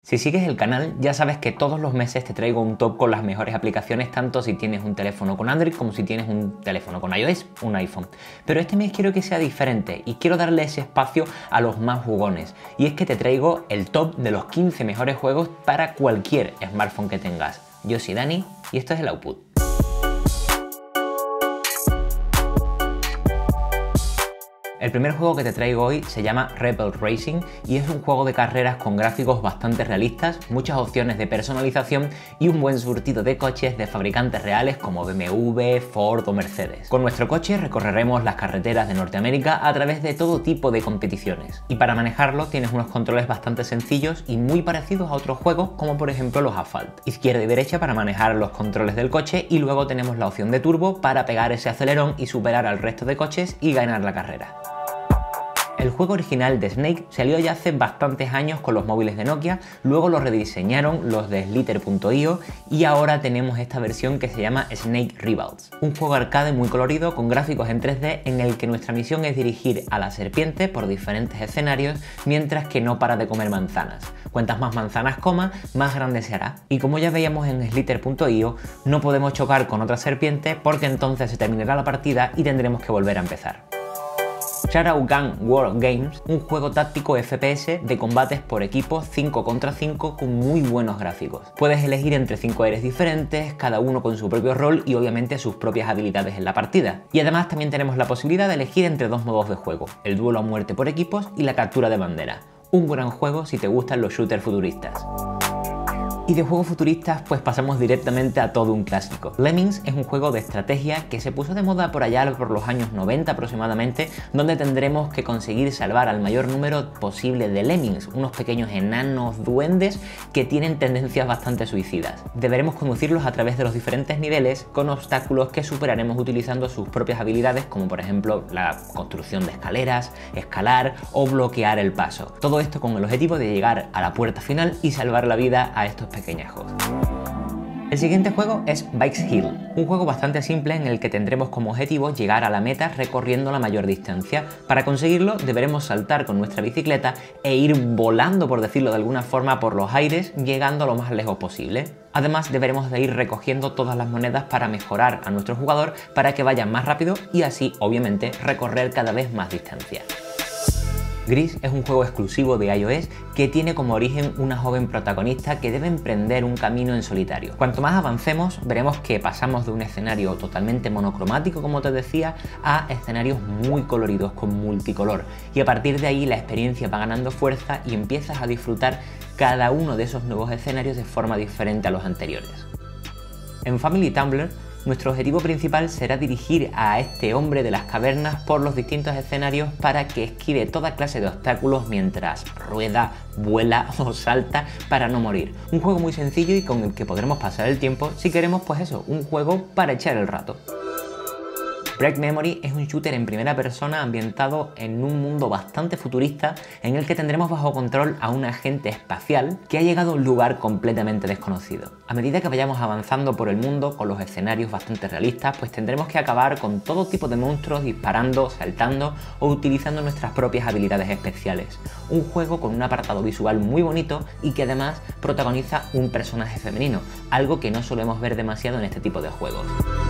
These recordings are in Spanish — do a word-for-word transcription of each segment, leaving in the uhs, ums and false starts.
Si sigues el canal ya sabes que todos los meses te traigo un top con las mejores aplicaciones, tanto si tienes un teléfono con Android como si tienes un teléfono con iOS, un iPhone. Pero este mes quiero que sea diferente y quiero darle ese espacio a los más jugones. Y es que te traigo el top de los quince mejores juegos para cualquier smartphone que tengas. Yo soy Dani y esto es el Output. El primer juego que te traigo hoy se llama Rebel Racing y es un juego de carreras con gráficos bastante realistas, muchas opciones de personalización y un buen surtido de coches de fabricantes reales como B M W, Ford o Mercedes. Con nuestro coche recorreremos las carreteras de Norteamérica a través de todo tipo de competiciones. Y para manejarlo tienes unos controles bastante sencillos y muy parecidos a otros juegos como por ejemplo los Asphalt. Izquierda y derecha para manejar los controles del coche y luego tenemos la opción de turbo para pegar ese acelerón y superar al resto de coches y ganar la carrera. El juego original de Snake salió ya hace bastantes años con los móviles de Nokia, luego lo rediseñaron los de Slither punto i o y ahora tenemos esta versión que se llama Snake Rivals, un juego arcade muy colorido con gráficos en tres D en el que nuestra misión es dirigir a la serpiente por diferentes escenarios mientras que no para de comer manzanas. Cuantas más manzanas coma, más grande se hará. Y como ya veíamos en Slither punto i o, no podemos chocar con otra serpiente porque entonces se terminará la partida y tendremos que volver a empezar. Shadowgun World Games, un juego táctico F P S de combates por equipos cinco contra cinco con muy buenos gráficos. Puedes elegir entre cinco aires diferentes, cada uno con su propio rol y obviamente sus propias habilidades en la partida. Y además también tenemos la posibilidad de elegir entre dos modos de juego, el duelo a muerte por equipos y la captura de bandera. Un gran juego si te gustan los shooters futuristas. Y de juegos futuristas pues pasamos directamente a todo un clásico. Lemmings es un juego de estrategia que se puso de moda por allá por los años noventa aproximadamente, donde tendremos que conseguir salvar al mayor número posible de lemmings, unos pequeños enanos duendes que tienen tendencias bastante suicidas. Deberemos conducirlos a través de los diferentes niveles con obstáculos que superaremos utilizando sus propias habilidades, como por ejemplo la construcción de escaleras, escalar o bloquear el paso. Todo esto con el objetivo de llegar a la puerta final y salvar la vida a estos pequeñajos. El siguiente juego es Bikes Hill, un juego bastante simple en el que tendremos como objetivo llegar a la meta recorriendo la mayor distancia. Para conseguirlo deberemos saltar con nuestra bicicleta e ir volando, por decirlo de alguna forma, por los aires, llegando lo más lejos posible. Además deberemos de ir recogiendo todas las monedas para mejorar a nuestro jugador para que vaya más rápido y así, obviamente, recorrer cada vez más distancia. Gris es un juego exclusivo de iOS que tiene como origen una joven protagonista que debe emprender un camino en solitario. Cuanto más avancemos, veremos que pasamos de un escenario totalmente monocromático, como te decía, a escenarios muy coloridos con multicolor. Y a partir de ahí la experiencia va ganando fuerza y empiezas a disfrutar cada uno de esos nuevos escenarios de forma diferente a los anteriores. En Family Tumbler, nuestro objetivo principal será dirigir a este hombre de las cavernas por los distintos escenarios para que esquive toda clase de obstáculos mientras rueda, vuela o salta para no morir. Un juego muy sencillo y con el que podremos pasar el tiempo si queremos, pues eso, un juego para echar el rato. Break Memory es un shooter en primera persona ambientado en un mundo bastante futurista en el que tendremos bajo control a un agente espacial que ha llegado a un lugar completamente desconocido. A medida que vayamos avanzando por el mundo con los escenarios bastante realistas, pues tendremos que acabar con todo tipo de monstruos disparando, saltando o utilizando nuestras propias habilidades especiales. Un juego con un apartado visual muy bonito y que además protagoniza un personaje femenino, algo que no solemos ver demasiado en este tipo de juegos.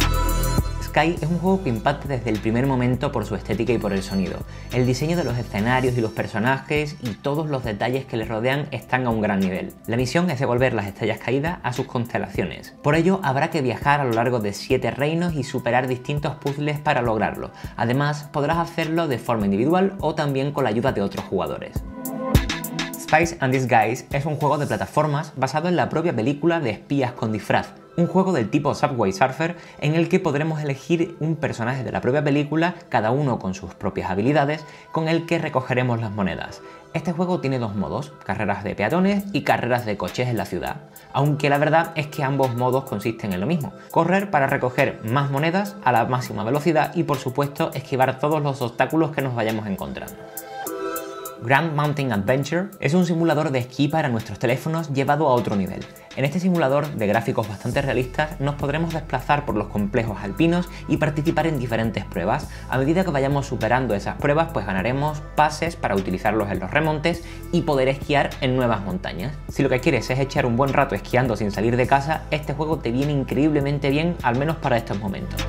Sky es un juego que impacta desde el primer momento por su estética y por el sonido. El diseño de los escenarios y los personajes y todos los detalles que les rodean están a un gran nivel. La misión es devolver las estrellas caídas a sus constelaciones. Por ello habrá que viajar a lo largo de siete reinos y superar distintos puzzles para lograrlo. Además podrás hacerlo de forma individual o también con la ayuda de otros jugadores. Spies and Disguise es un juego de plataformas basado en la propia película de espías con disfraz. Un juego del tipo Subway Surfer en el que podremos elegir un personaje de la propia película, cada uno con sus propias habilidades, con el que recogeremos las monedas. Este juego tiene dos modos, carreras de peatones y carreras de coches en la ciudad, aunque la verdad es que ambos modos consisten en lo mismo, correr para recoger más monedas a la máxima velocidad y por supuesto esquivar todos los obstáculos que nos vayamos encontrando. Grand Mountain Adventure es un simulador de esquí para nuestros teléfonos llevado a otro nivel. En este simulador de gráficos bastante realistas nos podremos desplazar por los complejos alpinos y participar en diferentes pruebas. A medida que vayamos superando esas pruebas, pues ganaremos pases para utilizarlos en los remontes y poder esquiar en nuevas montañas. Si lo que quieres es echar un buen rato esquiando sin salir de casa, este juego te viene increíblemente bien, al menos para estos momentos.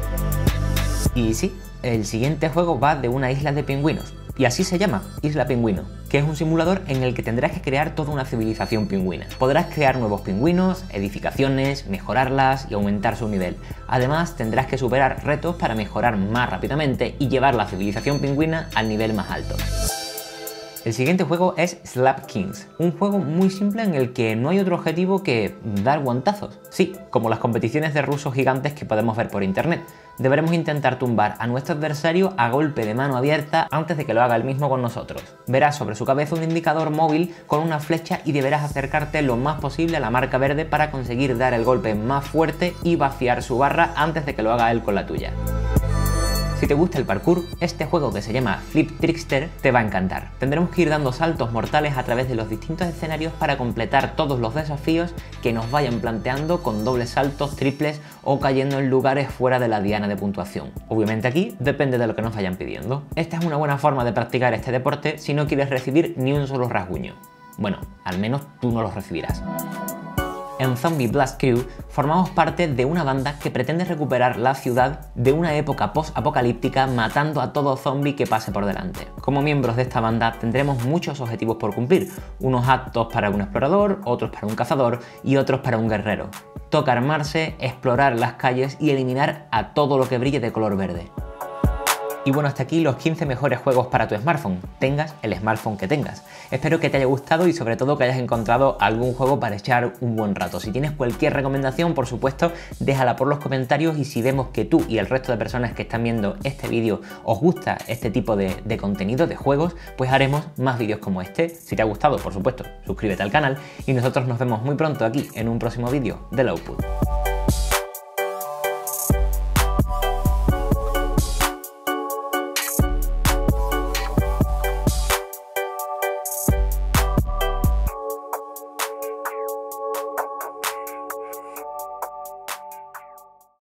Y sí, el siguiente juego va de una isla de pingüinos. Y así se llama, Isla Pingüino, que es un simulador en el que tendrás que crear toda una civilización pingüina. Podrás crear nuevos pingüinos, edificaciones, mejorarlas y aumentar su nivel. Además, tendrás que superar retos para mejorar más rápidamente y llevar la civilización pingüina al nivel más alto. El siguiente juego es Slap Kings, un juego muy simple en el que no hay otro objetivo que dar guantazos. Sí, como las competiciones de rusos gigantes que podemos ver por internet. Deberemos intentar tumbar a nuestro adversario a golpe de mano abierta antes de que lo haga él mismo con nosotros. Verás sobre su cabeza un indicador móvil con una flecha y deberás acercarte lo más posible a la marca verde para conseguir dar el golpe más fuerte y vaciar su barra antes de que lo haga él con la tuya. Si te gusta el parkour, este juego que se llama Flip Trickster te va a encantar. Tendremos que ir dando saltos mortales a través de los distintos escenarios para completar todos los desafíos que nos vayan planteando con dobles saltos, triples o cayendo en lugares fuera de la diana de puntuación. Obviamente aquí depende de lo que nos vayan pidiendo. Esta es una buena forma de practicar este deporte si no quieres recibir ni un solo rasguño. Bueno, al menos tú no los recibirás. En Zombie Blast Crew formamos parte de una banda que pretende recuperar la ciudad de una época post-apocalíptica matando a todo zombie que pase por delante. Como miembros de esta banda tendremos muchos objetivos por cumplir, unos aptos para un explorador, otros para un cazador y otros para un guerrero. Toca armarse, explorar las calles y eliminar a todo lo que brille de color verde. Y bueno, hasta aquí los quince mejores juegos para tu smartphone, tengas el smartphone que tengas. Espero que te haya gustado y sobre todo que hayas encontrado algún juego para echar un buen rato. Si tienes cualquier recomendación, por supuesto, déjala por los comentarios y si vemos que tú y el resto de personas que están viendo este vídeo os gusta este tipo de, de contenido, de juegos, pues haremos más vídeos como este. Si te ha gustado, por supuesto, suscríbete al canal y nosotros nos vemos muy pronto aquí en un próximo vídeo del Output.